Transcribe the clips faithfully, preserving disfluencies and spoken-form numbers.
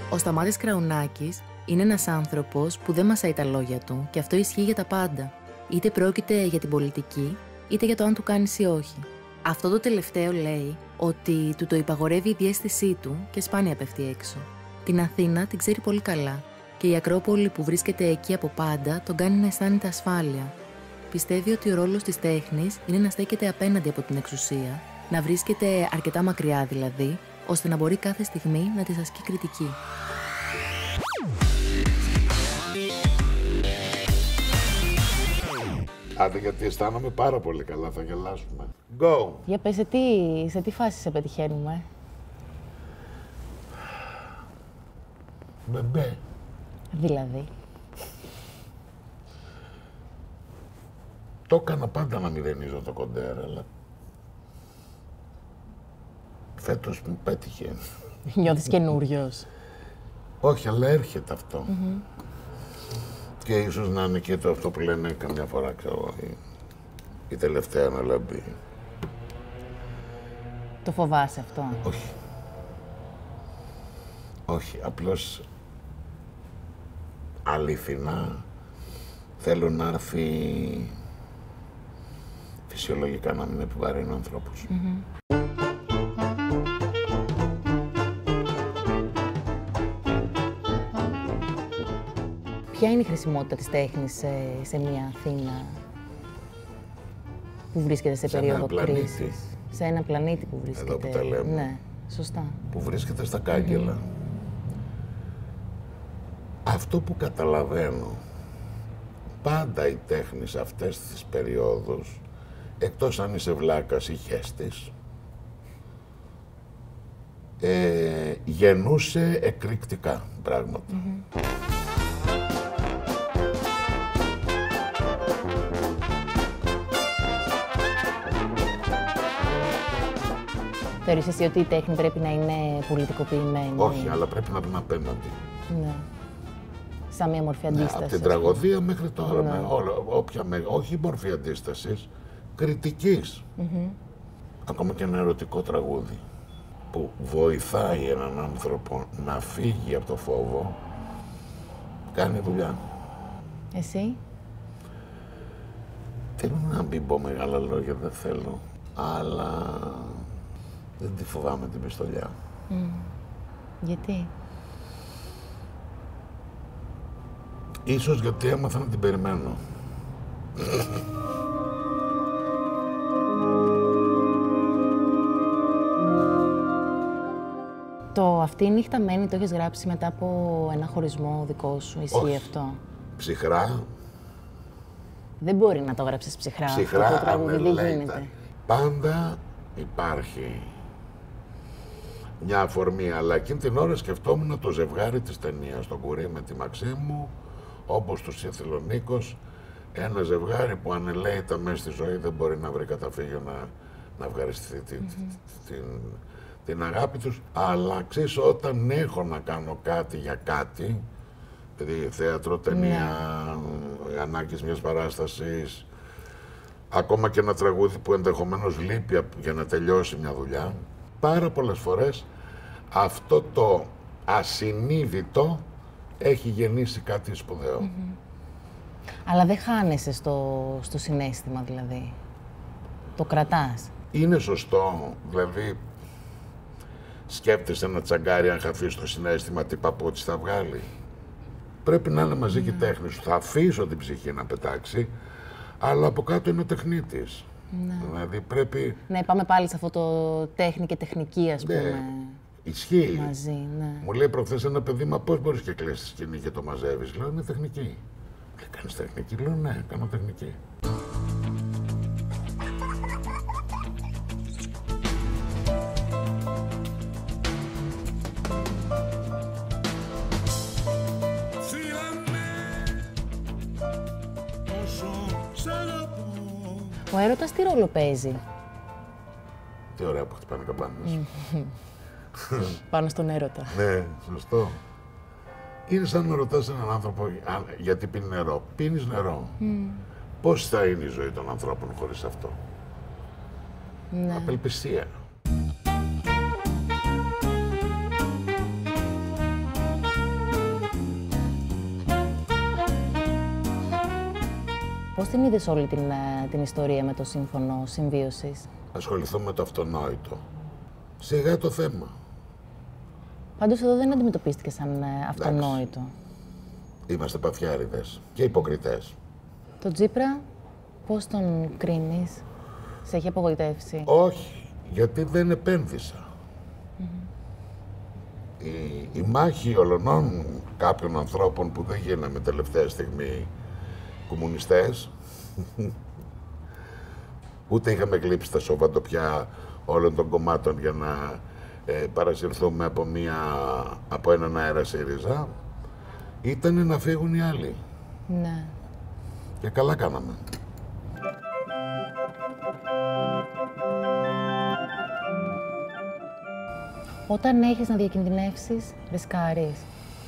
Ο Σταμάτης Κραουνάκης είναι ένας άνθρωπος που δεν μασάει τα λόγια του και αυτό ισχύει για τα πάντα. Είτε πρόκειται για την πολιτική, είτε για το αν του κάνεις ή όχι. Αυτό το τελευταίο λέει ότι του το υπαγορεύει η διαίσθησή του και σπάνια πέφτει έξω. Την Αθήνα την ξέρει πολύ καλά και η Ακρόπολη που βρίσκεται εκεί από πάντα τον κάνει να αισθάνεται ασφάλεια. Πιστεύει ότι ο ρόλος της τέχνης είναι να στέκεται απέναντι από την εξουσία, να βρίσκεται αρκετά μακριά δηλαδή, ώστε να μπορεί κάθε στιγμή να της ασκεί κριτική. Άντε, γιατί αισθάνομαι πάρα πολύ καλά, θα γελάσουμε. Go! Για πες, σε τι, σε τι φάση σε πετυχαίνουμε? Μπεμπέ. Δηλαδή. Το έκανα πάντα να μηδενίζω το κοντέρ, αλλά φέτος μου πέτυχε. Νιώθεις καινούριος? Όχι, αλλά έρχεται αυτό. Mm-hmm. Και ίσως να είναι και το αυτό που λένε καμιά φορά, ξέρω, η, η τελευταία αναλαμπή. Το φοβάσαι αυτό? Όχι. Όχι, απλώς αληθινά θέλω να έρθει φυσιολογικά, να μην επιβαρύνω ανθρώπους. Mm-hmm. Ποια είναι η χρησιμότητα της τέχνης σε, σε μια Αθήνα που βρίσκεται σε, σε περίοδο κρίσης? Σε ένα πλανήτη που βρίσκεται. Εδώ που τα λέμε. Ναι, σωστά. Που βρίσκεται στα κάγκελα. Mm-hmm. Αυτό που καταλαβαίνω, πάντα η τέχνη σε αυτές τις περιόδους, εκτός αν είσαι βλάκας ή χέστης, ε, γεννούσε εκρηκτικά πράγματα. Mm-hmm. Θεωρείς εσύ ότι η τέχνη πρέπει να είναι πολιτικοποιημένη? Όχι, αλλά πρέπει να είναι απέναντι. Ναι. Σαν μια μορφή αντίστασης. Ναι, από την τραγωδία μέχρι τώρα, ναι. με όλα, όποια, με, όχι μορφή αντίστασης, κριτικής. Mm-hmm. Ακόμα και ένα ερωτικό τραγούδι που βοηθάει έναν άνθρωπο να φύγει από το φόβο, κάνει δουλειά. Εσύ? Θέλω να μην πω μεγάλα λόγια, δεν θέλω, αλλά δεν τη φοβάμαι την πιστολιά. Mm. Γιατί? Ίσως γιατί έμαθα να την περιμένω. Το «Αυτή η νύχτα μένει» το έχεις γράψει μετά από ένα χωρισμό δικό σου, ισχύει? Όχι. Αυτό? Ψυχρά. Δεν μπορεί να το γράψεις ψυχρά. Ψυχρά, αυτό το τραγούδι δεν γίνεται. Πάντα υπάρχει μια αφορμή, αλλά εκείνη την ώρα σκεφτόμουν το ζευγάρι της ταινίας, το Κουρί με τη Μαξίμου, όπως του Θεσσαλονίκος, ένα ζευγάρι που ανελαίητα μέσα στη ζωή δεν μπορεί να βρει καταφύγιο να, να ευχαριστηθεί την, mm-hmm. την, την αγάπη τους, αλλά ξέρεις, όταν έχω να κάνω κάτι για κάτι, δηλαδή θέατρο, ταινία, yeah. ανάγκες μιας παράστασης, ακόμα και ένα τραγούδι που ενδεχομένως λείπει για να τελειώσει μια δουλειά, πάρα πολλές φορές αυτό το ασυνείδητο έχει γεννήσει κάτι σπουδαίο. Mm-hmm. Αλλά δεν χάνεσαι στο, στο συναίσθημα, δηλαδή. Το κρατάς. Είναι σωστό, δηλαδή σκέφτεσαι ένα τσαγκάρι αν χαθεί στο συναίσθημα τι παπούτσι θα βγάλει. Πρέπει να είναι μαζί mm. και η τέχνη σου. Θα αφήσω την ψυχή να πετάξει, αλλά από κάτω είναι ο τεχνίτης. Ναι. Δηλαδή πρέπει... Ναι, πάμε πάλι σε αυτό το τέχνη και τεχνική, ας πούμε. Ναι. Ισχύει. Μαζί, ναι. Μου λέει προχθές ένα παιδί, μα πώς μπορείς και κλαις τη σκηνή και το μαζεύεις? Λέω, είναι τεχνική. Λέει, κάνεις τεχνική? Λέω, ναι, κάνω τεχνική. Ο έρωτας τι ρόλο παίζει? Τι ωραία που χτυπάνε καμπάνες. Πάνω στον έρωτα. Ναι, σωστό. Είναι σαν να ρωτάς έναν άνθρωπο γιατί πίνει νερό. Πίνεις νερό. Mm. Πώς θα είναι η ζωή των ανθρώπων χωρίς αυτό? Ναι. Απελπισία. Πώς την είδες όλη την, την ιστορία με το σύμφωνο συμβίωσης? Ασχοληθώ με το αυτονόητο. Σιγά το θέμα. Πάντως εδώ δεν αντιμετωπίστηκε σαν αυτονόητο. Είμαστε παθιάριδες και υποκριτές. Το Τσίπρα, πώς τον κρίνεις? Σε έχει απογοητεύσει? Όχι, γιατί δεν επένδυσα. Mm-hmm. Η, η μάχη ολονών κάποιων ανθρώπων που δεν γίναμε τελευταία στιγμή κομμουνιστές, ούτε είχαμε γλύψει τα σοβατοπιά όλων των κομμάτων για να ε, παρασυρθούμε από, μια, από έναν αέρα ΣΥΡΙΖΑ, ήταν να φύγουν οι άλλοι. Ναι. Και καλά κάναμε. Όταν έχεις να διακινδυνεύσεις, ρισκάρεις?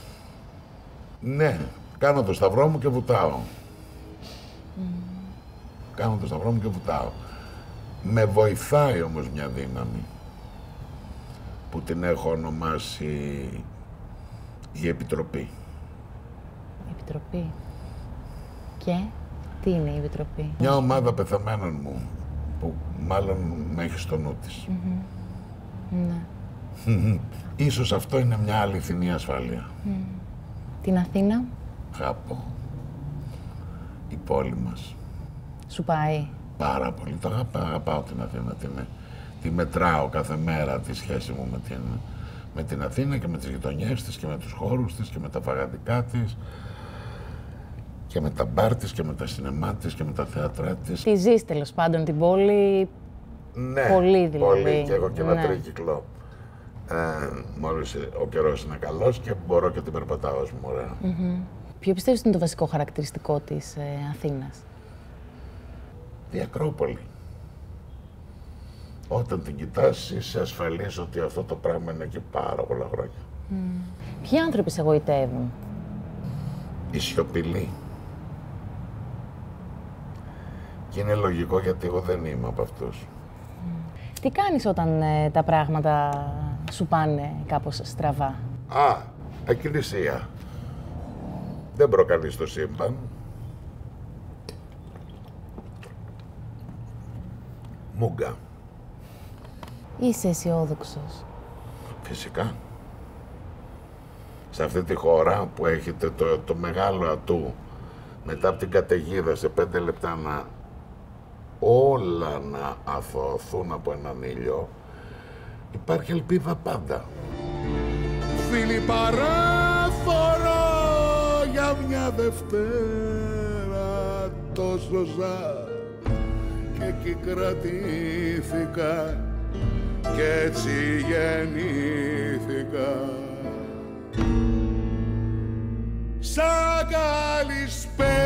Ναι, κάνω το σταυρό μου και βουτάω. Mm. Κάνω το σταυρό μου και βουτάω. Με βοηθάει όμως μια δύναμη που την έχω ονομάσει η Επιτροπή. Η Επιτροπή. Και τι είναι η Επιτροπή? Μια ομάδα πεθαμένων μου που μάλλον με έχει στο νου της. Mm-hmm. Ναι. Ίσως αυτό είναι μια αληθινή ασφάλεια. Mm. Την Αθήνα? Αγαπώ. Η πόλη μας. Σου πάει? Πάρα πολύ. Το αγαπά, αγαπάω την Αθήνα. Την, τη μετράω κάθε μέρα τη σχέση μου με την, με την Αθήνα και με τις γειτονιές της και με τους χώρους της και με τα φαγαδικά της και με τα μπάρ της και με τα σινεμά της και με τα θέατρά της. Τη ζεις τέλος πάντων την πόλη? Ναι, πολύ δηλαδή. Πολύ και έχω και ένα ναι. τρίκυκλο. Ε, μόλις ο καιρός είναι καλός και μπορώ και την περπατάω, ας πούμε, ωραία. Mm-hmm. Ποιο πιστεύεις είναι το βασικό χαρακτηριστικό της ε, Αθήνας? Η Ακρόπολη. Όταν την κοιτάς, είσαι ασφαλής ότι αυτό το πράγμα είναι εκεί πάρα πολλά χρόνια. Mm. Ποιοι άνθρωποι σε εγωιτεύουν? Η σιωπηλή. Και είναι λογικό γιατί εγώ δεν είμαι από αυτούς. Mm. Τι κάνεις όταν ε, τα πράγματα σου πάνε κάπως στραβά? Α, εκκλησία. Δεν προκαλείς το σύμπαν. Μούγκα. Είσαι αισιόδοξος? Φυσικά. Σε αυτή τη χώρα που έχετε το, το μεγάλο ατού, μετά από την καταιγίδα σε πέντε λεπτά να όλα να αθωωωθούν από έναν ήλιο, υπάρχει ελπίδα πάντα. Φίλοι, παράφορο για μια Δευτέρα τόσο ζα και εκεί κρατήθηκα και έτσι γεννήθηκα. Σαν καλησπέρα